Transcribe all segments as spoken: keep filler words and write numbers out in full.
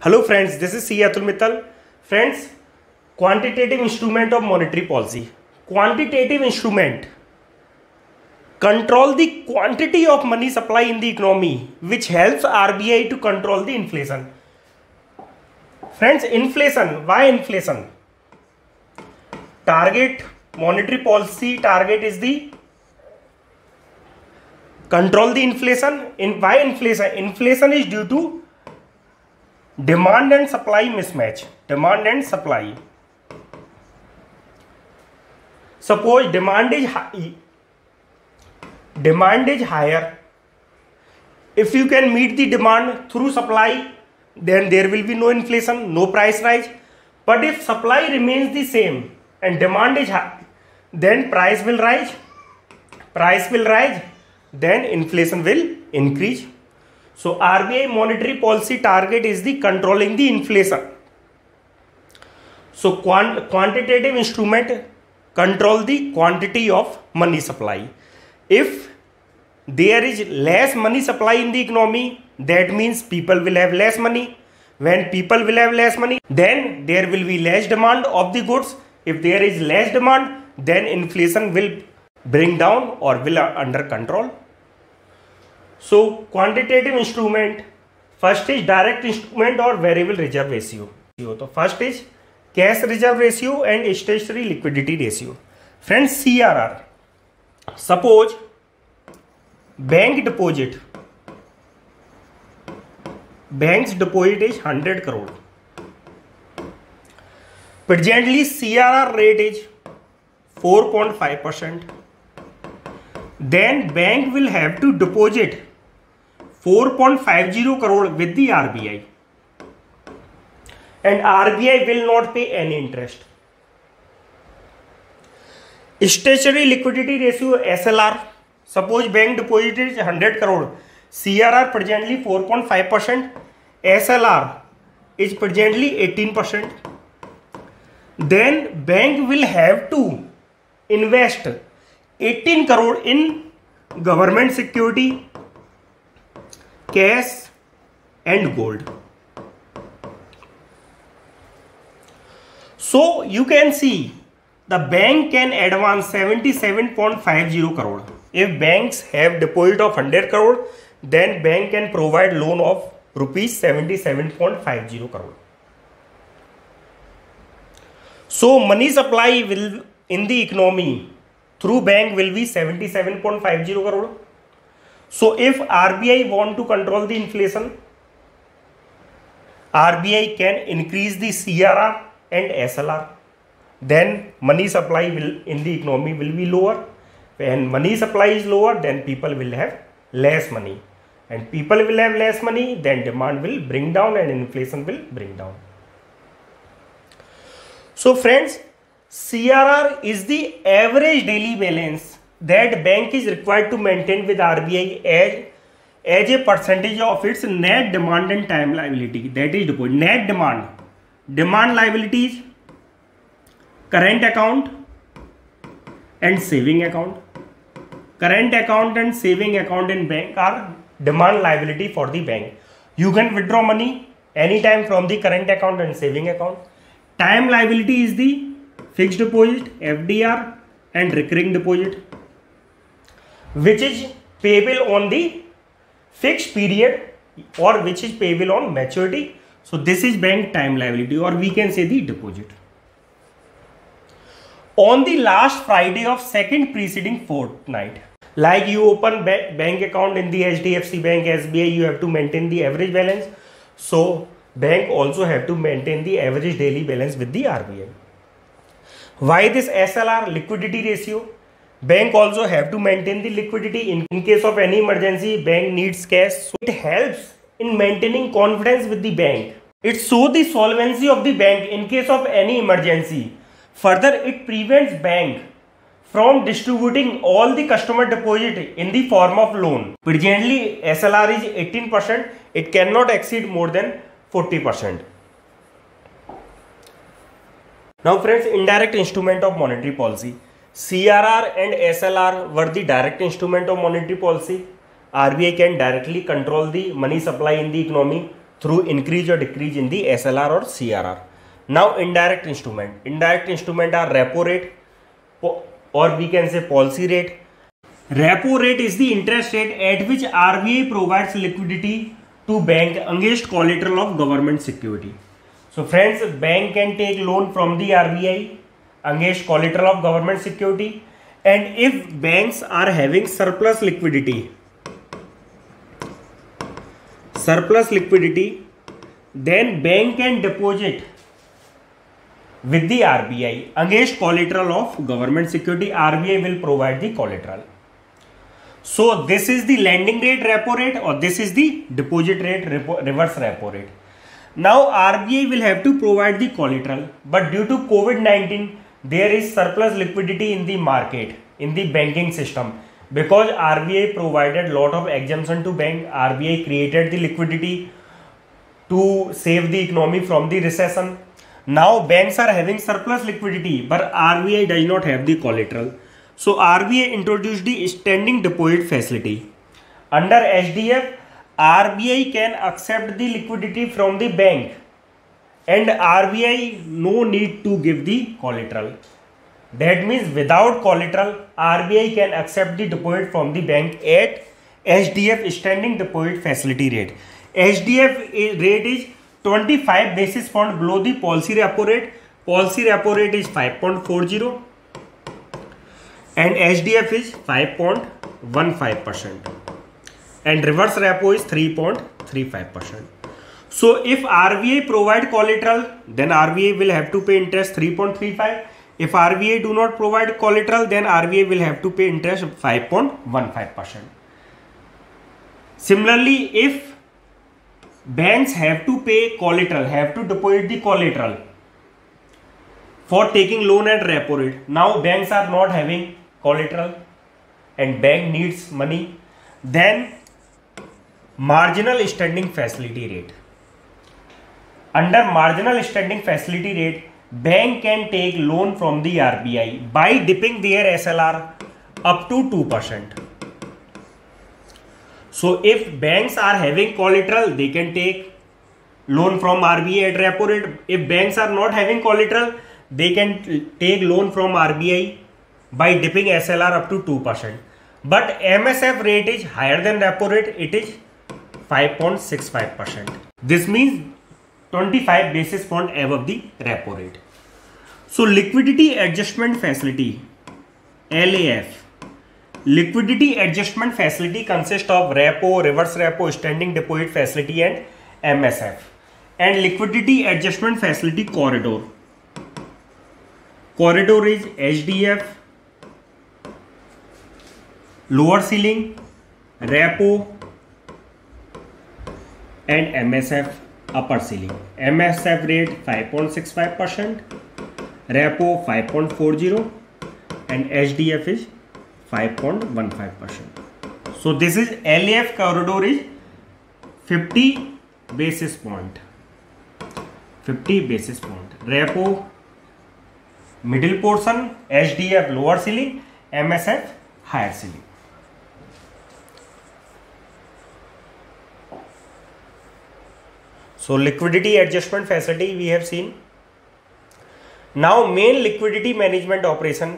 Hello friends, this is C. Atul Mittal. Friends, quantitative instrument of monetary policy. Quantitative instrument control the quantity of money supply in the economy, which helps R B I to control the inflation. Friends, inflation. Why inflation? Target, monetary policy target is the control the inflation. In why inflation? Inflation is due to demand and supply mismatch. Demand and supply. Suppose demand is high, demand is higher. If you can meet the demand through supply, then there will be no inflation, no price rise. But if supply remains the same and demand is high, then price will rise. Price will rise, then inflation will increase. So R B I monetary policy target is the controlling the inflation. So quant quantitative instrument control the quantity of money supply. If there is less money supply in the economy, that means people will have less money. When people will have less money, then there will be less demand of the goods. If there is less demand, then inflation will bring down or will under control. So quantitative instrument, first is direct instrument or variable reserve ratio. So first is cash reserve ratio and statutory liquidity ratio. Friends, C R R. Suppose bank deposit. Bank's deposit is one hundred crore. Presently C R R rate is four point five percent. Then bank will have to deposit four point five zero crore with the R B I, and R B I will not pay any interest. Statutory liquidity ratio S L R. Suppose bank deposit is one hundred crore. C R R presently four point five percent. S L R is presently eighteen percent. Then bank will have to invest eighteen crore in government security, cash and gold. So you can see the bank can advance seventy-seven point five zero crore. If banks have deposit of one hundred crore, then bank can provide loan of rupees seventy-seven point five zero crore. So money supply will in the economy through bank will be seventy-seven point five zero crore. So if R B I want to control the inflation, R B I can increase the C R R and S L R. Then money supply will in the economy will be lower. When money supply is lower, then people will have less money. And people will have less money, then demand will bring down and inflation will bring down. So friends, C R R is the average daily balance that bank is required to maintain with R B I as, as a percentage of its net demand and time liability. That is deposit. Net demand. Demand liabilities, current account and saving account. Current account and saving account in bank are demand liability for the bank. You can withdraw money anytime from the current account and saving account. Time liability is the fixed deposit, F D R and recurring deposit, which is payable on the fixed period or which is payable on maturity. So this is bank time liability, or we can say the deposit. On the last Friday of second preceding fortnight, like you open bank account in the H D F C Bank, S B I, you have to maintain the average balance. So bank also have to maintain the average daily balance with the R B I. Why this S L R, liquidity ratio? Bank also have to maintain the liquidity in, in case of any emergency. Bank needs cash, so it helps in maintaining confidence with the bank. It shows the solvency of the bank in case of any emergency. Further, it prevents bank from distributing all the customer deposit in the form of loan. Presently S L R is eighteen percent. It cannot exceed more than forty percent. Now friends, indirect instrument of monetary policy. C R R and S L R were the direct instrument of monetary policy. R B I can directly control the money supply in the economy through increase or decrease in the S L R or C R R. Now indirect instrument. Indirect instrument are repo rate or we can say policy rate. Repo rate is the interest rate at which R B I provides liquidity to bank against collateral of government security. So friends, bank can take loan from the R B I against collateral of government security, and if banks are having surplus liquidity, surplus liquidity, then bank can deposit with the R B I against collateral of government security. R B I will provide the collateral. So this is the lending rate repo rate, or this is the deposit rate repo, reverse repo rate. Now R B I will have to provide the collateral, but due to COVID nineteen there is surplus liquidity in the market, in the banking system, because R B I provided lot of exemption to bank. R B I created the liquidity to save the economy from the recession. Now banks are having surplus liquidity, but R B I does not have the collateral. So R B I introduced the standing deposit facility. Under S D F, R B I can accept the liquidity from the bank, and R B I no need to give the collateral. That means without collateral, R B I can accept the deposit from the bank at S D F standing deposit facility rate. S D F rate is twenty-five basis point below the policy repo rate. Policy repo rate is five point four zero. And S D F is five point one five percent, and reverse repo is three point three five percent. So if R B I provide collateral, then R B I will have to pay interest three point three five. If R B I do not provide collateral, then R B I will have to pay interest five point one five percent. Similarly, if banks have to pay collateral, have to deposit the collateral for taking loan at repo rate. Now banks are not having collateral and bank needs money, then marginal standing facility rate. Under marginal standing facility rate, bank can take loan from the R B I by dipping their S L R up to two percent. So if banks are having collateral, they can take loan from R B I at repo rate. If banks are not having collateral, they can take loan from R B I by dipping S L R up to two percent. But M S F rate is higher than repo rate. It is five point six five percent. This means twenty-five basis point above the repo rate. So liquidity adjustment facility, L A F. Liquidity adjustment facility consists of repo, reverse repo, standing deposit facility and M S F. And liquidity adjustment facility corridor. Corridor is H D F, lower ceiling, repo, and M S F upper ceiling. M S F rate five point six five percent, repo five point four zero, and H D F is five point one five percent. So this is L A F corridor is fifty basis point. fifty basis point. Repo middle portion, H D F lower ceiling, M S F higher ceiling. So liquidity adjustment facility we have seen. Now main liquidity management operation.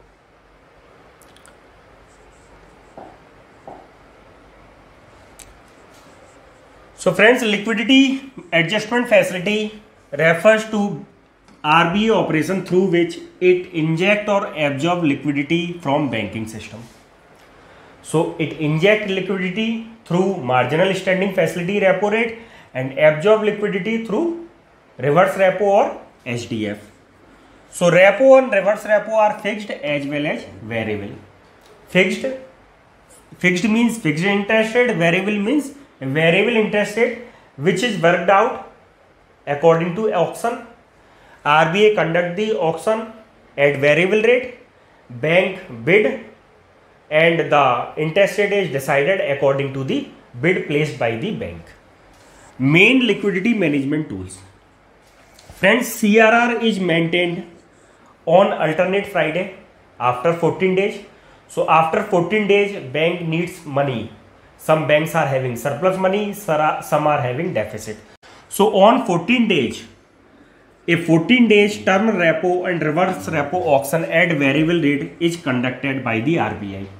So friends, liquidity adjustment facility refers to R B I operation through which it inject or absorb liquidity from banking system. So it inject liquidity through marginal standing facility repo rate and absorb liquidity through reverse repo or H D F. So repo and reverse repo are fixed as well as variable. Fixed, fixed means fixed interest rate, variable means variable interest rate which is worked out according to auction. R B I conduct the auction at variable rate, bank bid, and the interest rate is decided according to the bid placed by the bank. Main liquidity management tools. Friends, C R R is maintained on alternate Friday after fourteen days. So after fourteen days, bank needs money. Some banks are having surplus money, some are having deficit. So on fourteen days, a fourteen days term repo and reverse repo auction at variable rate is conducted by the R B I.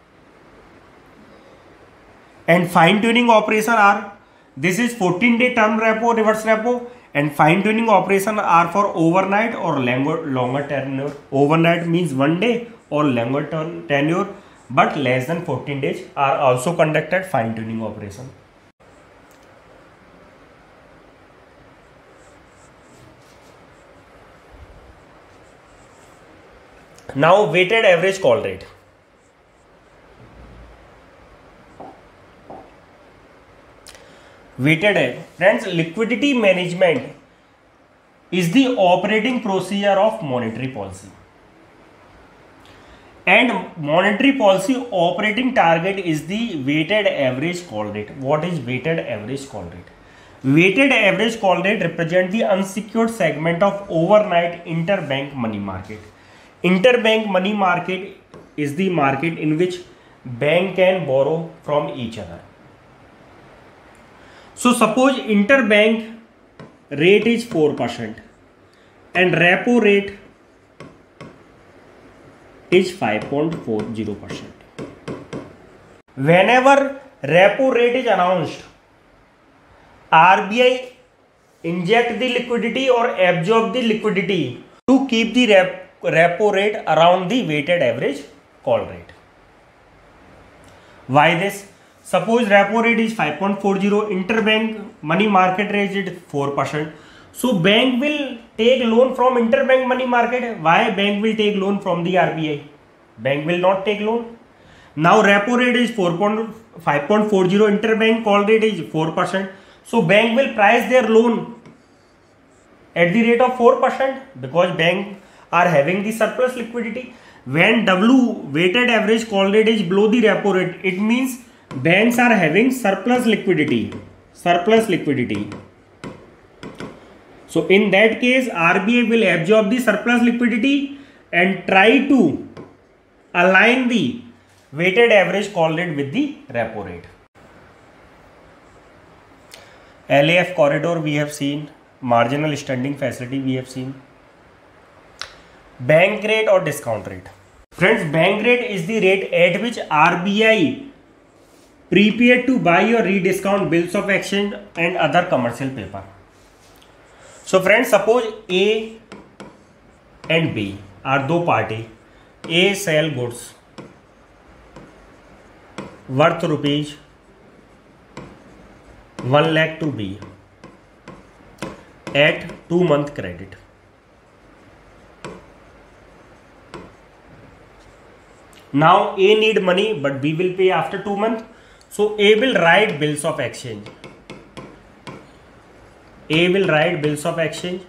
And fine tuning operation are, this is fourteen day term repo, reverse repo, and fine tuning operation are for overnight or longer longer tenure. Overnight means one day or longer tenure, but less than fourteen days are also conducted fine tuning operation. Now weighted average call rate. Weighted average, friends, liquidity management is the operating procedure of monetary policy, and monetary policy operating target is the weighted average call rate. What is weighted average call rate? Weighted average call rate represent the unsecured segment of overnight interbank money market. Interbank money market is the market in which bank can borrow from each other. So suppose interbank rate is four percent and repo rate is five point four zero percent. Whenever repo rate is announced, R B I inject the liquidity or absorb the liquidity to keep the rep repo rate around the weighted average call rate. Why this? Suppose repo rate is five point four zero, interbank money market rate is four percent. So bank will take loan from interbank money market. Why bank will take loan from the R B I? Bank will not take loan. Now repo rate is five point four zero, interbank call rate is four percent. So bank will price their loan at the rate of four percent because bank are having the surplus liquidity. When W weighted average call rate is below the repo rate, it means banks are having surplus liquidity. Surplus liquidity. So in that case, R B I will absorb the surplus liquidity and try to align the weighted average call rate with the repo rate. L A F corridor we have seen, marginal standing facility we have seen. Bank rate or discount rate. Friends, bank rate is the rate at which R B I prepared to buy or rediscount bills of exchange and other commercial paper. So friends, suppose A and B are two party. A sell goods worth rupees one lakh to B at two month credit. Now A need money but B will pay after two months. So A will write bills of exchange. A will write bills of exchange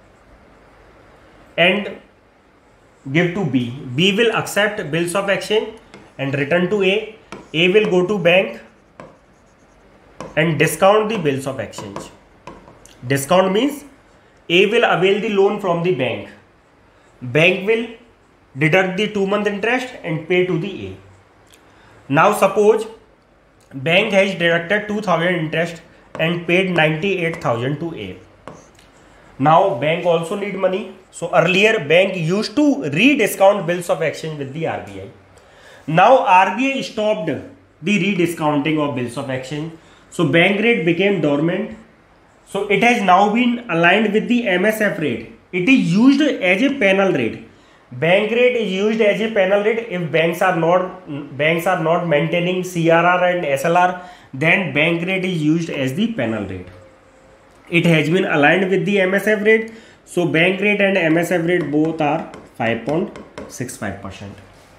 and give to B. B will accept bills of exchange and return to A. A will go to bank and discount the bills of exchange. Discount means A will avail the loan from the bank. Bank will deduct the two month interest and pay to the A. Now suppose bank has deducted two thousand interest and paid ninety-eight thousand to A. Now bank also need money. So earlier bank used to rediscount bills of exchange with the R B I. Now R B I stopped the rediscounting of bills of exchange. So bank rate became dormant. So it has now been aligned with the M S F rate. It is used as a penal rate. Bank rate is used as a penal rate if banks are not banks are not maintaining C R R and S L R. Then bank rate is used as the penal rate. It has been aligned with the M S F rate. So bank rate and M S F rate both are five point six five percent.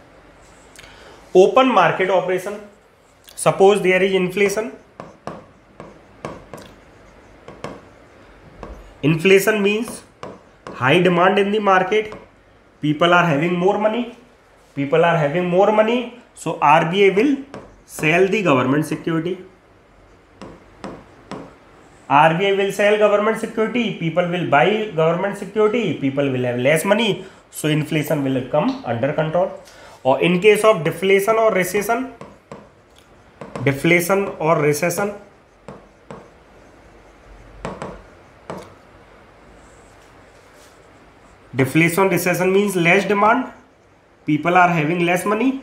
Open market operation. Suppose there is inflation. Inflation means high demand in the market. People are having more money. People are having more money. So R B I will sell the government security. R B I will sell government security. People will buy government security. People will have less money. So inflation will come under control. Or in case of deflation or recession, deflation or recession, Deflation, recession means less demand. People are having less money.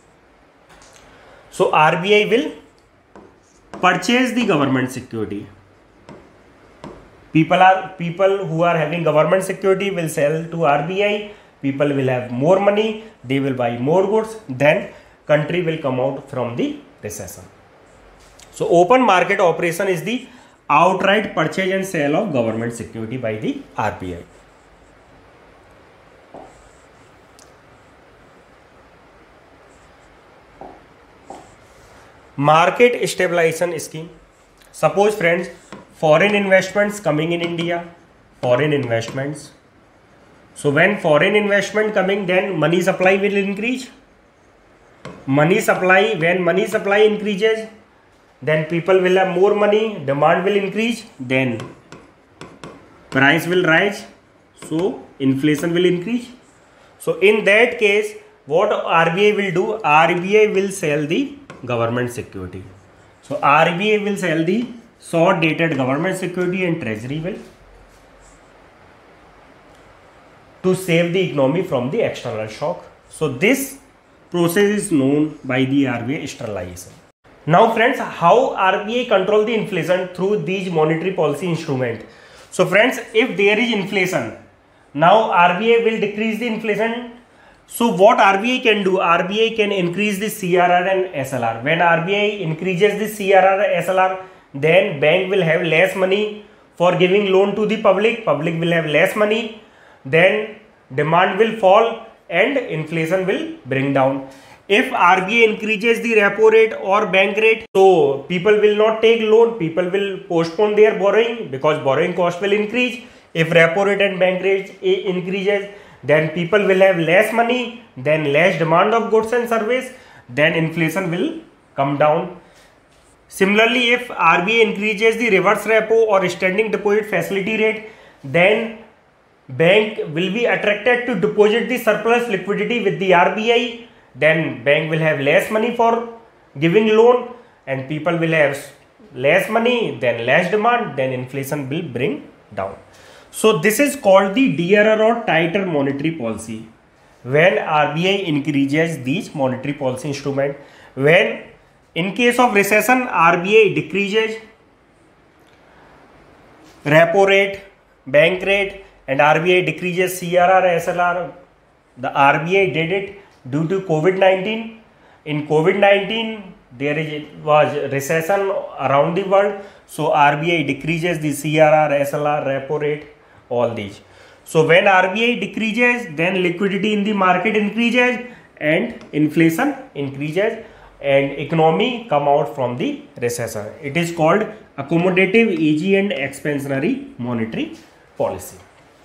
So R B I will purchase the government security. People are people who are having government security will sell to R B I. People will have more money. They will buy more goods. Then country will come out from the recession. So open market operation is the outright purchase and sale of government security by the R B I. Market stabilization scheme. Suppose friends, foreign investments coming in India, foreign investments. So when foreign investment coming, then money supply will increase. Money supply, when money supply increases, then people will have more money, demand will increase, then price will rise, so inflation will increase. So in that case, what R B I will do? R B I will sell the government security. So R B I will sell the short dated government security and treasury will to save the economy from the external shock. So this process is known by the R B I sterilization. Now friends, how R B I control the inflation? Through these monetary policy instrument. So friends, if there is inflation, now R B I will decrease the inflation. So what R B I can do? R B I can increase the C R R and S L R. When R B I increases the C R R and S L R, then bank will have less money for giving loan to the public. Public will have less money. Then demand will fall and inflation will bring down. If R B I increases the repo rate or bank rate, so people will not take loan. People will postpone their borrowing because borrowing cost will increase. If repo rate and bank rate increases, then people will have less money, then less demand of goods and service, then inflation will come down. Similarly, if R B I increases the reverse repo or standing deposit facility rate, then bank will be attracted to deposit the surplus liquidity with the R B I. Then bank will have less money for giving loan and people will have less money, then less demand, then inflation will bring down. So this is called the dearer or tighter monetary policy. When R B I increases these monetary policy instrument, when in case of recession R B I decreases repo rate, bank rate and R B I decreases C R R, S L R. The R B I did it due to COVID nineteen. In COVID nineteen there is was recession around the world, so R B I decreases the C R R, S L R, repo rate, all these. So when R B I decreases, then liquidity in the market increases and inflation increases and economy come out from the recession. It is called accommodative, easy and expansionary monetary policy.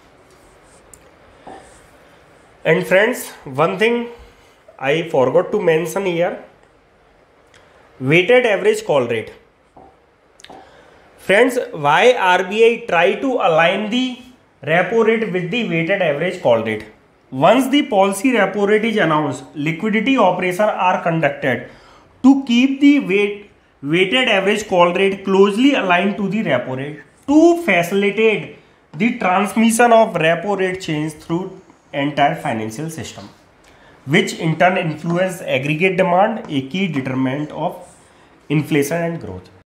And friends, one thing I forgot to mention here, weighted average call rate. Friends, why R B I try to align the repo rate with the weighted average call rate? Once the policy repo rate is announced, liquidity operations are conducted to keep the weight, weighted average call rate closely aligned to the repo rate to facilitate the transmission of repo rate change through entire financial system, which in turn influence aggregate demand, a key determinant of inflation and growth.